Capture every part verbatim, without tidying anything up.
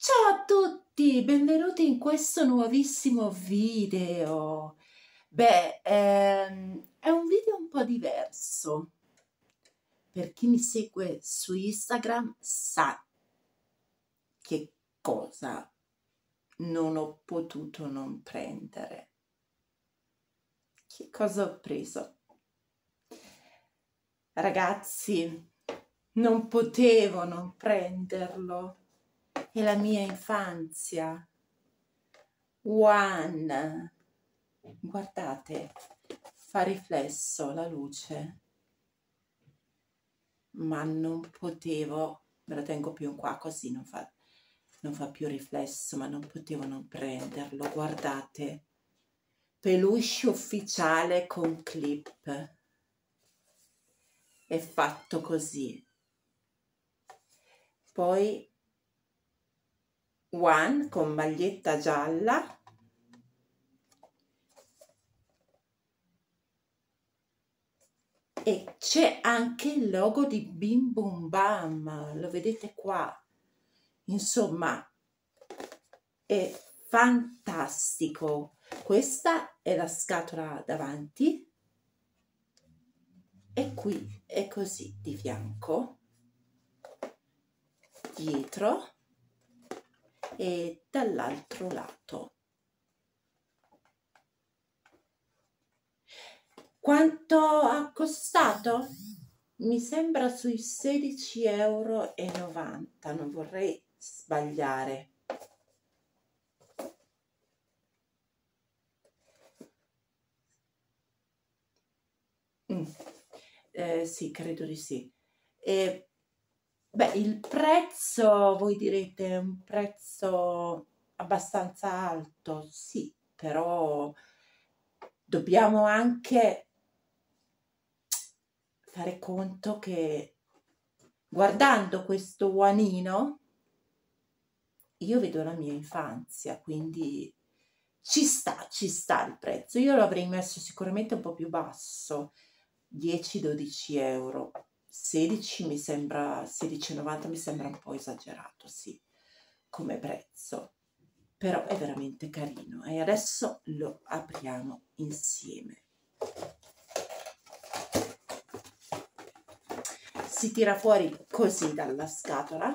Ciao a tutti, benvenuti in questo nuovissimo video. Beh, ehm, è un video un po' diverso. Per chi mi segue su Instagram sa che cosa non ho potuto non prendere. Che cosa ho preso? Ragazzi, non potevo non prenderlo. È la mia infanzia. One. Guardate, fa riflesso la luce, ma non potevo, me lo tengo più in qua così non fa, non fa più riflesso, ma non potevo non prenderlo. Guardate, peluche ufficiale con clip, è fatto così. Poi One con maglietta gialla. E c'è anche il logo di Bim Bum Bam, lo vedete qua. Insomma, è fantastico. Questa è la scatola davanti e qui è così di fianco, dietro e dall'altro lato. Quanto ha costato? Mi sembra sui sedici euro e novanta, non vorrei sbagliare. Mm. Eh, sì, credo di sì. E, beh, il prezzo, voi direte, è un prezzo abbastanza alto, sì, però dobbiamo anche fare conto che guardando questo guanino io vedo la mia infanzia, quindi ci sta, ci sta il prezzo. Io lo avrei messo sicuramente un po' più basso, dieci dodici euro. sedici mi sembra, sedici e novanta mi sembra un po' esagerato, sì, come prezzo, però è veramente carino e adesso lo apriamo insieme. Si tira fuori così dalla scatola,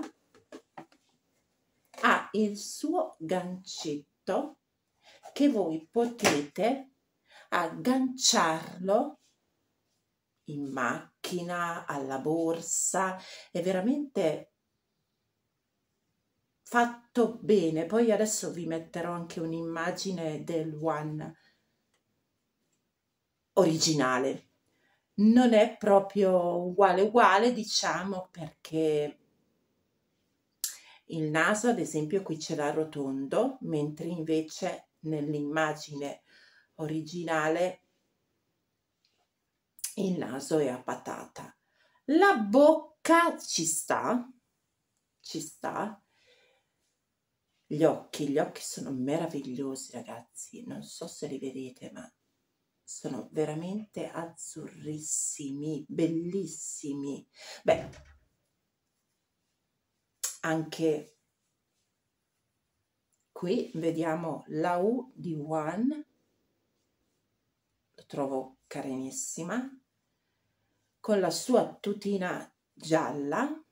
ha il suo gancetto che voi potete agganciarlo in macchina, alla borsa, è veramente fatto bene. Poi adesso vi metterò anche un'immagine del One originale. Non è proprio uguale uguale, diciamo, perché il naso, ad esempio, qui ce l'ha rotondo, mentre invece nell'immagine originale il naso è a patata. La bocca ci sta, ci sta. Gli occhi, gli occhi sono meravigliosi, ragazzi, non so se li vedete, ma sono veramente azzurrissimi, bellissimi. Beh, anche qui vediamo la U di One, lo trovo carinissima, con la sua tutina gialla.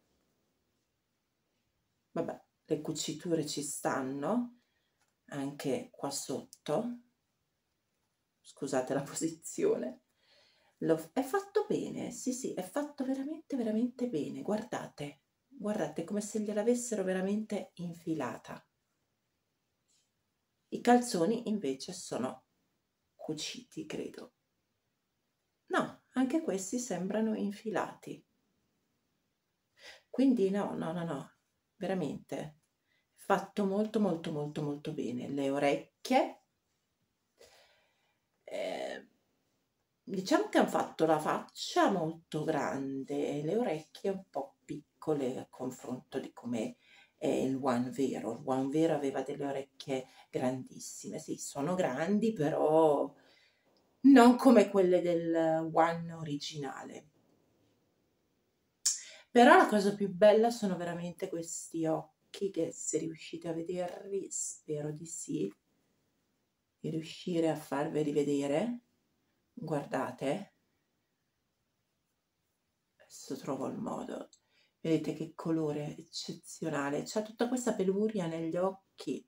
Vabbè, le cuciture ci stanno anche qua sotto, scusate la posizione. Lo, è fatto bene, sì sì, è fatto veramente veramente bene, guardate, guardate come se gliel'avessero veramente infilata. I calzoni invece sono cuciti, credo. No, anche questi sembrano infilati. Quindi no, no, no, no, veramente fatto molto molto molto molto bene. Le orecchie, eh, diciamo che hanno fatto la faccia molto grande e le orecchie un po' piccole a confronto di come è il One vero. Il One vero aveva delle orecchie grandissime, sì, sono grandi, però non come quelle del One originale. Però la cosa più bella sono veramente questi occhi occhi, che se riuscite a vederli, spero di sì, di riuscire a farveli vedere. Guardate, adesso trovo il modo. Vedete che colore eccezionale, c'ha tutta questa peluria negli occhi,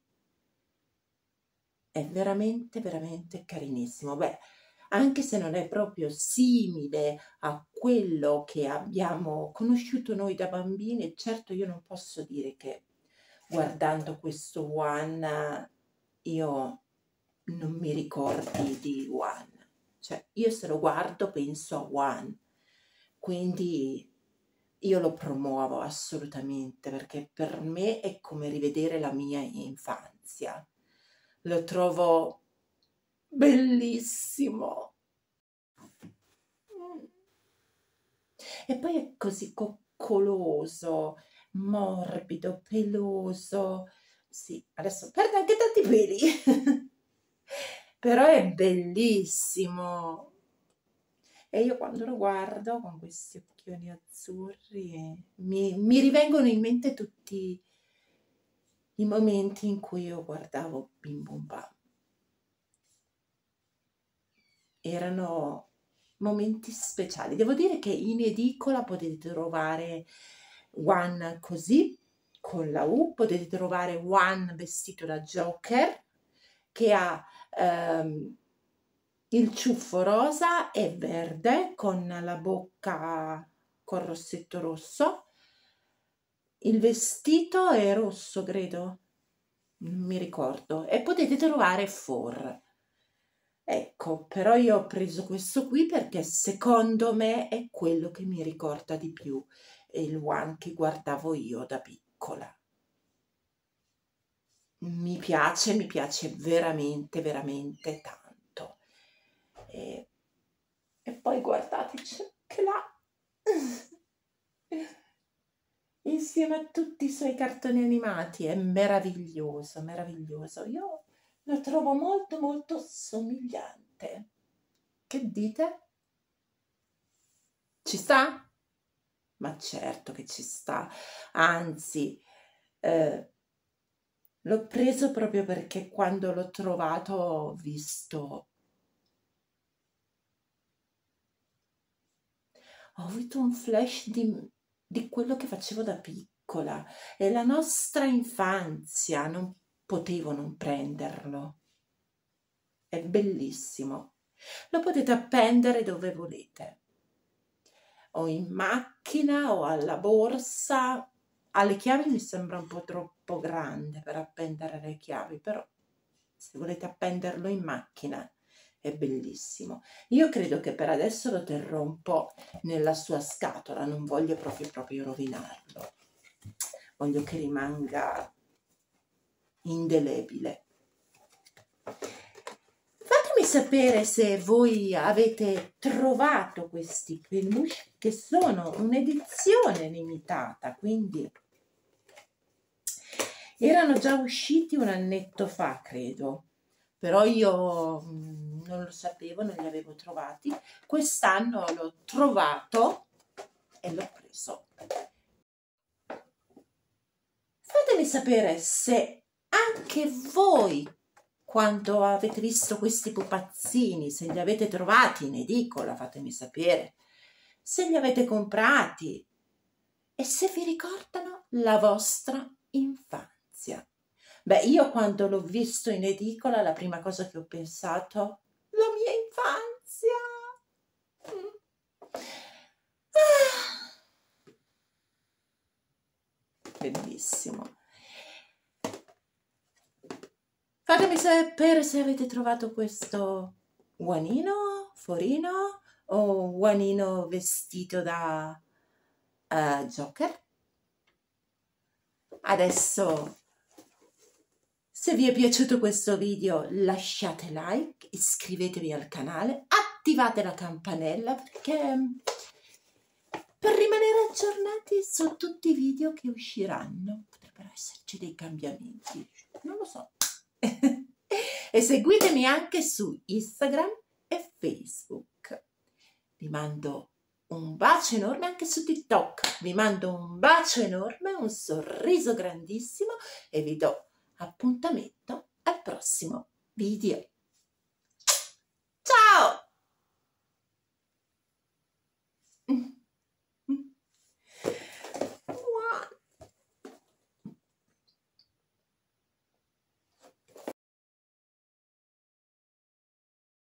è veramente veramente carinissimo. Beh, anche se non è proprio simile a quello che abbiamo conosciuto noi da bambini, certo io non posso dire che guardando questo One io non mi ricordi di One, cioè io se lo guardo penso a One, quindi io lo promuovo assolutamente, perché per me è come rivedere la mia infanzia. Lo trovo bellissimo. Mm. E poi è così coccoloso, morbido, peloso. Sì, adesso perde anche tanti peli, però è bellissimo. E io quando lo guardo con questi occhioni azzurri mi, mi rivengono in mente tutti i momenti in cui io guardavo Bim Bum Bam. Erano momenti speciali. Devo dire che in edicola potete trovare One così, con la U, potete trovare One vestito da Joker, che ha ehm, il ciuffo rosa e verde, con la bocca con rossetto rosso. Il vestito è rosso, credo, non mi ricordo. E potete trovare Four. Ecco, però io ho preso questo qui perché secondo me è quello che mi ricorda di più il One che guardavo io da piccola. Mi piace, mi piace veramente, veramente tanto. E, e poi guardateci che là, insieme a tutti i suoi cartoni animati, è meraviglioso, meraviglioso. Io lo trovo molto, molto somigliante. Che dite? Ci sta? Ma certo che ci sta, anzi, eh, l'ho preso proprio perché quando l'ho trovato ho visto, ho avuto un flash di, di quello che facevo da piccola e la nostra infanzia, non potevo non prenderlo, è bellissimo, lo potete appendere dove volete, o in macchina o alla borsa. Alle chiavi mi sembra un po' troppo grande per appendere le chiavi, però se volete appenderlo in macchina è bellissimo. Io credo che per adesso lo terrò un po' nella sua scatola, non voglio proprio proprio rovinarlo. Voglio che rimanga indelebile. Fatemi sapere se voi avete trovato questi peluche, che sono un'edizione limitata, quindi erano già usciti un annetto fa, credo, però io mh, non lo sapevo, non li avevo trovati. Quest'anno l'ho trovato e l'ho preso. Fatemi sapere se anche voi, quando avete visto questi pupazzini, se li avete trovati in edicola, fatemi sapere, se li avete comprati e se vi ricordano la vostra infanzia. Beh, io quando l'ho visto in edicola, la prima cosa che ho pensato, la mia infanzia. Mm. Ah. Bellissimo. Fatemi sapere se avete trovato questo guanino, forino o guanino vestito da uh, Joker. Adesso, se vi è piaciuto questo video, lasciate like, iscrivetevi al canale, attivate la campanella perché per rimanere aggiornati su tutti i video che usciranno. Potrebbero esserci dei cambiamenti, non lo so. E seguitemi anche su Instagram e Facebook. Vi mando un bacio enorme anche su TikTok, vi mando un bacio enorme, un sorriso grandissimo e vi do appuntamento al prossimo video.